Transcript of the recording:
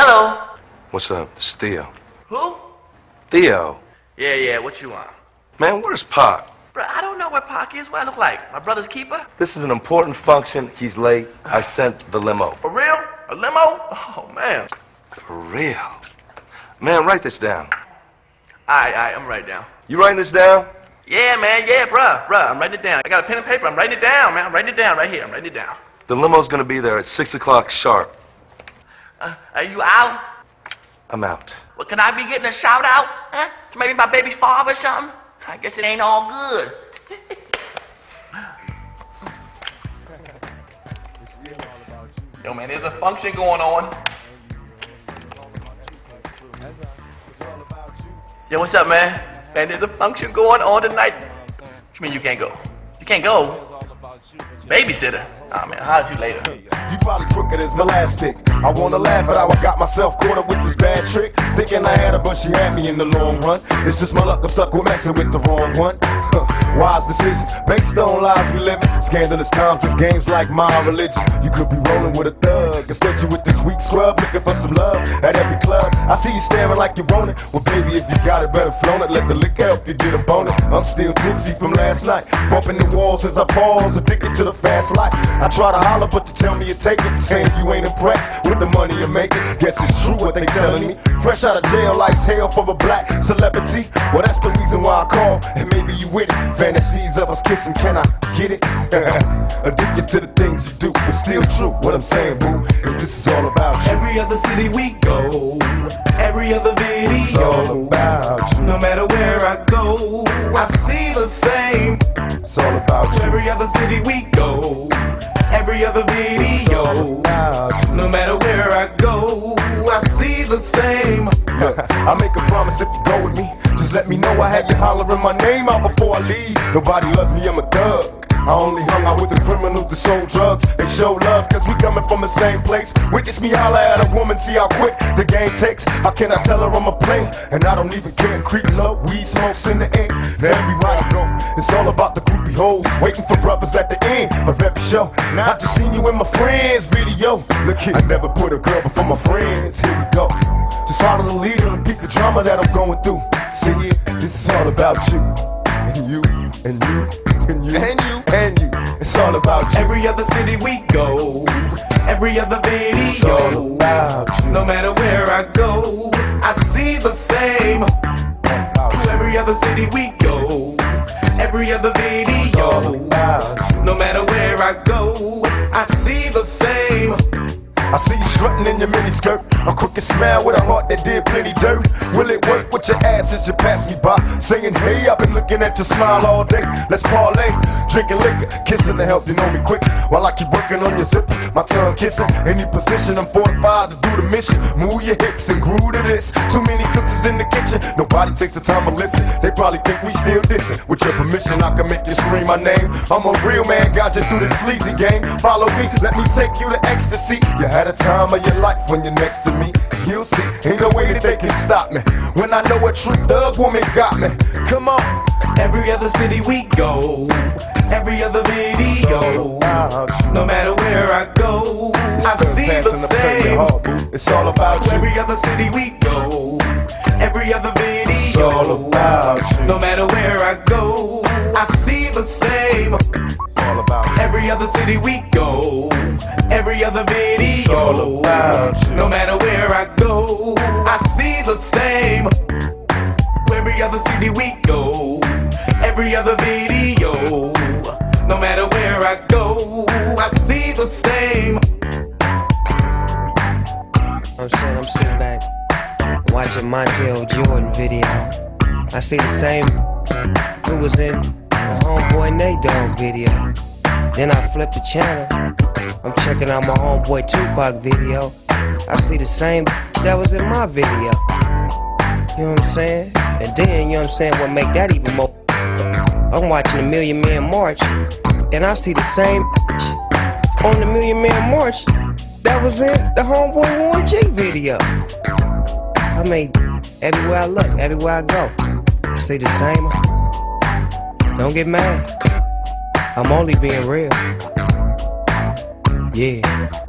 Hello. What's up? This is Theo. Who? Theo. Yeah, what you want? Man, where's Pac? Bro, I don't know where Pac is. What I look like? My brother's keeper? This is an important function. He's late. I sent the limo. For real? A limo? Oh, man. For real? Man, write this down. Alright, I'm writing it down. You writing this down? Yeah, man, bruh, I'm writing it down. I got a pen and paper. I'm writing it down, man. I'm writing it down right here. I'm writing it down. The limo's gonna be there at 6 o'clock sharp. Are you out? I'm out. Well, can I be getting a shout out? Huh? To maybe my baby's father or something? I guess it ain't all good. Yo, man, there's a function going on. Yo, what's up, man? Man, there's a function going on tonight. What you mean you can't go? You can't go? Babysitter? Aw, man, I'll holler at you later. You probably crooked as my last pick. I wanna laugh at how I got myself caught up with this bad trick. Thinking I had her, but she had me in the long run. It's just my luck, I'm stuck with messing with the wrong one. Wise decisions, based on lies we live in. Scandalous times, this game's like my religion. You could be rolling with a thug, instead you with this weak scrub, looking for some love at every club. I see you staring like you want it. Well, baby, if you got it, better flown it. Let the liquor help you get a bonus. I'm still tipsy from last night, bumping the walls as I pause, addicted to the fast life. I try to holler, but you tell me you take it, saying you ain't impressed with the money you're making. Guess it's true what they telling me. Fresh out of jail, life's hell for a black celebrity. Well, that's the reason why I call, and maybe you with it. Fantasies of us kissing, can I get it? Addicted to the things you do, but still true. What I'm saying, boo, is this is all about you. Every other city we go, every other video, it's all about you. No matter where I go, I see the same. It's all about you. Every other city we go, every other It's all video, about you. no matter where I go, I see the same. Look, I make a promise if you go with me, just let me know. I had you hollering my name out before I leave. Nobody loves me, I'm a thug. I only hung out with the criminals that sold drugs. They show love cause we coming from the same place. Witness me holler at a woman, see how quick the game takes. How can I tell her I'm a player? And I don't even care. Creeps up, weed smokes in the air. Now everywhere I go, it's all about the groupie hoes, waiting for brothers at the end of every show. Now I just seen you in my friends' video. Look here, I never put a girl before my friends. Here we go. Just follow the leader and peep the drama that I'm going through. See it? This is all about you. And you, and you, and you, and you, and you. It's all about you. Every other city we go, every other It's all video, about you. no matter where I go, I see the same. Every other city we go, every other It's all video, about you. no matter where I go, I see the same. I see you strutting in your miniskirt, a crooked smile with a heart that did plenty dirt. Will it work with your ass as you pass me by? Saying, hey, I've been looking at your smile all day. Let's parlay, drinking liquor, kissing to help you know me quick. While I keep working on your zipper, my tongue kissing. Any position, I'm fortified to do the mission. Move your hips and groove to this. Too many cookies in the kitchen, nobody takes the time to listen. They probably think we still dissing. With your permission, I can make you scream my name. I'm a real man, got you through this sleazy game. Follow me, let me take you to ecstasy. You had a time of your life when you're next to me. You'll see, ain't no way that they can stop me when I know a true thug woman got me. Come on. Every other city we go, every other It's all video, about you. no matter where I go, I see the same. It's all about you. Every other city we go, every other It's all video, about you. no matter where I go, I see the same. All about you. Every other city we go, every other It's all video, about you. no matter where I go, I see the same. Every other city we go, every other video, no matter where I go, I see the same. I'm sitting back watching Montel Jordan video. I see the same who was in the Homeboy Nate Dogg video. Then I flip the channel, I'm checking out my Homeboy Tupac video. I see the same that was in my video. You know what I'm saying? And then, you know what I'm saying, what make that even more, I'm watching the Million Man March, and I see the same on the Million Man March that was in the Homeboy Warren G video. I mean, everywhere I look, everywhere I go, I see the same. Don't get mad, I'm only being real. Yeah.